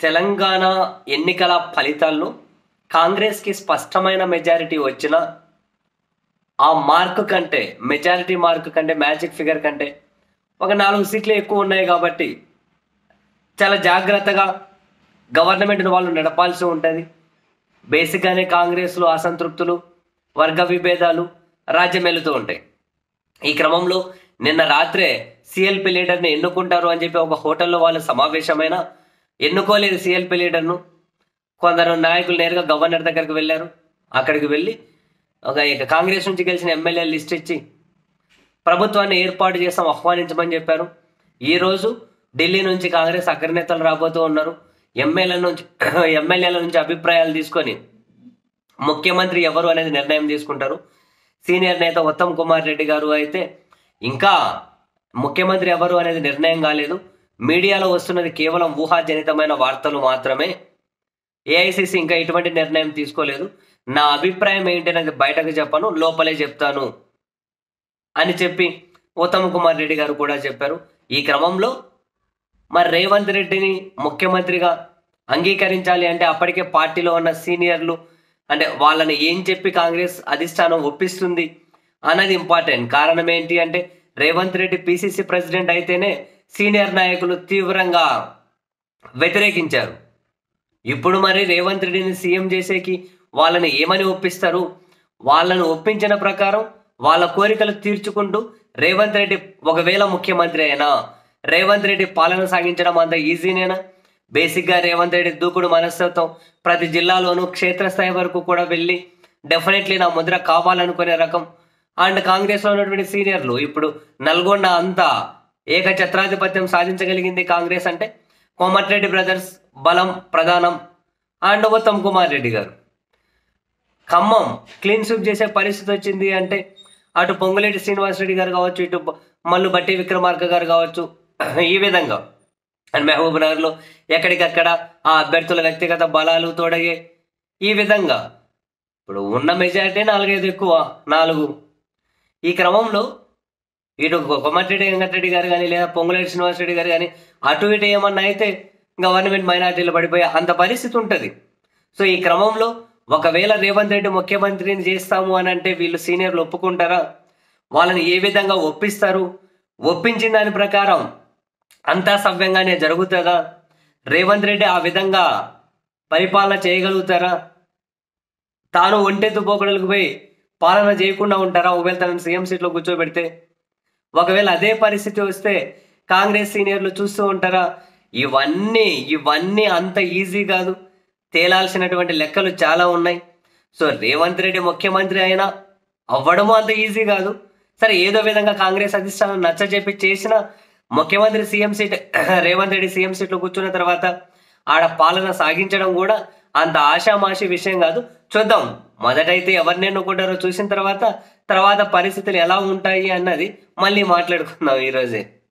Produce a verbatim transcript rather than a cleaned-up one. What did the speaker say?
తెలంగాణ ఎన్నికల ఫలితాల్లో కాంగ్రెస్‌కి స్పష్టమైన మెజారిటీ వచ్చినా, ఆ మార్క్ కంటే మెజారిటీ మార్క్ కంటే మ్యాజిక్ ఫిగర్ కంటే ఒక నాలుగు సీట్లు ఎక్కువ ఉన్నాయి కాబట్టి చాలా జాగ్రత్తగా గవర్నమెంట్‌ని వాళ్ళు నడపాల్సి ఉంటది. బేసిక్‌గానే కాంగ్రెస్‌లో అసంతృప్తులు, వర్గ విభేదాలు రాజ్యమేలుతూ ఉంటాయి. ఈ క్రమంలో నిన్న రాత్రే సీఎల్పీ లీడర్‌ని ఎన్నుకుంటారు అని చెప్పి ఒక హోటల్‌లో వాళ్ళు సమావేశమైన ఎన్నుకోలేదు సీఎల్పీ లీడర్‌ను. కొందరు నాయకులు నేరుగా గవర్నర్ దగ్గరికి వెళ్ళారు. అక్కడికి వెళ్ళి ఒక ఇక కాంగ్రెస్ నుంచి గెలిచిన ఎమ్మెల్యే లిస్ట్ ఇచ్చి ప్రభుత్వాన్ని ఏర్పాటు చేస్తాం ఆహ్వానించమని చెప్పారు. ఈరోజు ఢిల్లీ నుంచి కాంగ్రెస్ అగ్రనేతలు రాబోతూ ఉన్నారు. ఎమ్మెల్యేల నుంచి ఎమ్మెల్యేల నుంచి అభిప్రాయాలు తీసుకొని ముఖ్యమంత్రి ఎవరు అనేది నిర్ణయం తీసుకుంటారు. సీనియర్ నేత ఉత్తమ్ కుమార్ రెడ్డి గారు అయితే ఇంకా ముఖ్యమంత్రి ఎవరు అనేది నిర్ణయం కాలేదు. మీడియాలో వస్తున్నది కేవలం ఊహాజనితమైన వార్తలు మాత్రమే. ఏఐసిసి ఇంకా ఎటువంటి నిర్ణయం తీసుకోలేదు. నా అభిప్రాయం ఏంటి అనేది బయటకు చెప్పను, లోపలే చెప్తాను అని చెప్పి ఉత్తమ్ కుమార్ రెడ్డి గారు కూడా చెప్పారు. ఈ క్రమంలో మరి రేవంత్ రెడ్డిని ముఖ్యమంత్రిగా అంగీకరించాలి అంటే అప్పటికే పార్టీలో ఉన్న సీనియర్లు అంటే వాళ్ళని ఏం చెప్పి కాంగ్రెస్ అధిష్టానం ఒప్పిస్తుంది అన్నది ఇంపార్టెంట్. కారణం ఏంటి అంటే రేవంత్ రెడ్డి పిసిసి ప్రెసిడెంట్ అయితేనే సీనియర్ నాయకులు తీవ్రంగా వ్యతిరేకించారు. ఇప్పుడు మరి రేవంత్ రెడ్డిని సీఎం చేసేకి వాళ్ళని ఏమని ఒప్పిస్తారు? వాళ్ళను ఒప్పించిన ప్రకారం వాళ్ళ కోరికలు తీర్చుకుంటూ రేవంత్ రెడ్డి ఒకవేళ ముఖ్యమంత్రి అయినా రేవంత్ రెడ్డి పాలన సాగించడం అంత ఈజీనేనా? బేసిక్గా రేవంత్ రెడ్డి దూకుడు మనస్తత్వం ప్రతి జిల్లాలోనూ క్షేత్రస్థాయి వరకు కూడా వెళ్ళి డెఫినెట్లీ నా ముద్ర కావాలనుకునే రకం. అండ్ కాంగ్రెస్లో ఉన్నటువంటి సీనియర్లు ఇప్పుడు నల్గొండ అంతా ఏకఛత్రాధిపత్యం సాధించగలిగింది కాంగ్రెస్ అంటే కోమటిరెడ్డి బ్రదర్స్ బలం ప్రధానం అండ్ ఉత్తమ్ కుమార్ రెడ్డి గారు. ఖమ్మం క్లీన్ స్వీప్ చేసే పరిస్థితి వచ్చింది అంటే అటు పొంగులేటి శ్రీనివాసరెడ్డి గారు కావచ్చు, ఇటు మల్లు బట్టి విక్రమార్క గారు కావచ్చు, ఈ విధంగా అండ్ మహబూబ్ నగర్లో ఎక్కడికక్కడ ఆ అభ్యర్థుల వ్యక్తిగత బలాలు తోడయ్యే ఈ విధంగా ఇప్పుడు ఉన్న మెజారిటీ నాలుగైదు ఎక్కువ నాలుగు. ఈ క్రమంలో ఇటు కోమటిరెడ్డి వెంకటరెడ్డి గారు కానీ లేదా పొంగులేటి శ్రీనివాసరెడ్డి గారు కానీ అటు ఇటు ఏమన్నా అయితే గవర్నమెంట్ మైనార్టీలు పడిపోయే అంత పరిస్థితి ఉంటుంది. సో ఈ క్రమంలో ఒకవేళ రేవంత్ రెడ్డి ముఖ్యమంత్రిని చేస్తాము అని అంటే వీళ్ళు సీనియర్లు ఒప్పుకుంటారా? వాళ్ళని ఏ విధంగా ఒప్పిస్తారు? ఒప్పించిన దాని ప్రకారం అంతా సవ్యంగానే జరుగుతుందా? రేవంత్ రెడ్డి ఆ విధంగా పరిపాలన చేయగలుగుతారా? తాను ఒంటెత్తు పోకడలకు పోయి పాలన చేయకుండా ఉంటారా ఒకవేళ తనను సీఎం సీట్లో కూర్చోబెడితే? ఒకవేళ అదే పరిస్థితి వస్తే కాంగ్రెస్ సీనియర్లు చూస్తూ ఉంటారా? ఇవన్నీ ఇవన్నీ అంత ఈజీ కాదు. తేలాల్సినటువంటి లెక్కలు చాలా ఉన్నాయి. సో రేవంత్ రెడ్డి ముఖ్యమంత్రి అయినా అవ్వడము అంత ఈజీ కాదు. సరే ఏదో విధంగా కాంగ్రెస్ అధిష్టానం నచ్చజెప్పి చేసిన ముఖ్యమంత్రి CM seat Revanth Reddy CM సీట్లో కూర్చున్న తర్వాత ఆడ పాలన సాగించడం కూడా అంత ఆషామాషి విషయం కాదు. చూద్దాం, మొదటైతే ఎవరిని ఎన్నుకుంటారో చూసిన తర్వాత తర్వాత పరిస్థితులు ఎలా ఉంటాయి అన్నది మళ్ళీ మాట్లాడుకుందాం ఈరోజే.